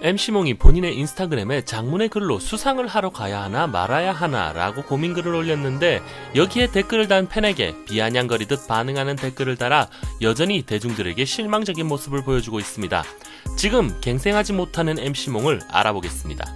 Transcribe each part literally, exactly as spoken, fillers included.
엠씨몽이 본인의 인스타그램에 장문의 글로 수상을 하러 가야 하나 말아야 하나 라고 고민글을 올렸는데 여기에 댓글을 단 팬에게 비아냥거리듯 반응하는 댓글을 달아 여전히 대중들에게 실망적인 모습을 보여주고 있습니다. 지금 갱생하지 못하는 엠씨몽을 알아보겠습니다.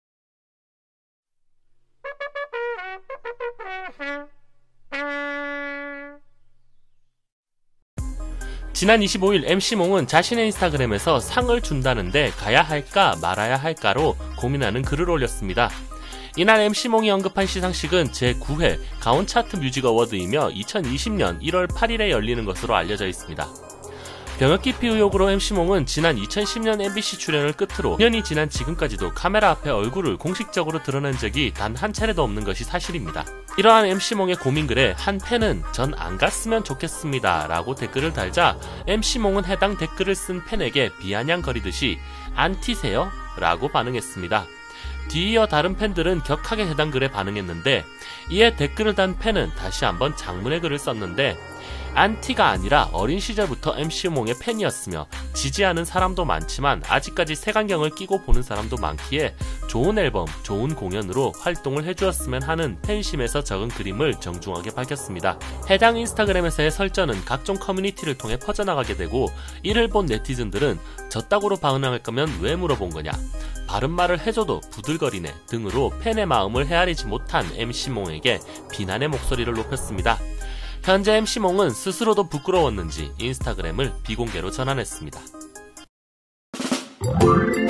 지난 이십오일 엠씨몽은 자신의 인스타그램에서 상을 준다는데 가야 할까 말아야 할까로 고민하는 글을 올렸습니다. 이날 엠씨몽이 언급한 시상식은 제구 회 가온 차트 뮤직 어워드이며 이천이십년 일월 팔일에 열리는 것으로 알려져 있습니다. 병역 기피 의혹으로 엠씨몽은 지난 이천십년 엠비씨 출연을 끝으로 일 년이 지난 지금까지도 카메라 앞에 얼굴을 공식적으로 드러낸 적이 단 한 차례도 없는 것이 사실입니다. 이러한 엠씨몽의 고민글에 한 팬은 전 안 갔으면 좋겠습니다 라고 댓글을 달자 엠씨몽은 해당 댓글을 쓴 팬에게 비아냥거리듯이 안티세요? 라고 반응했습니다. 뒤이어 다른 팬들은 격하게 해당 글에 반응했는데 이에 댓글을 단 팬은 다시 한번 장문의 글을 썼는데 안티가 아니라 어린 시절부터 엠씨몽의 팬이었으며 지지하는 사람도 많지만 아직까지 색안경을 끼고 보는 사람도 많기에 좋은 앨범, 좋은 공연으로 활동을 해주었으면 하는 팬심에서 적은 그림을 정중하게 밝혔습니다. 해당 인스타그램에서의 설전은 각종 커뮤니티를 통해 퍼져나가게 되고 이를 본 네티즌들은 저따구로 반응할 거면 왜 물어본 거냐, 바른 말을 해줘도 부들거리네 등으로 팬의 마음을 헤아리지 못한 엠씨몽에게 비난의 목소리를 높였습니다. 현재 엠씨몽은 스스로도 부끄러웠는지 인스타그램을 비공개로 전환했습니다.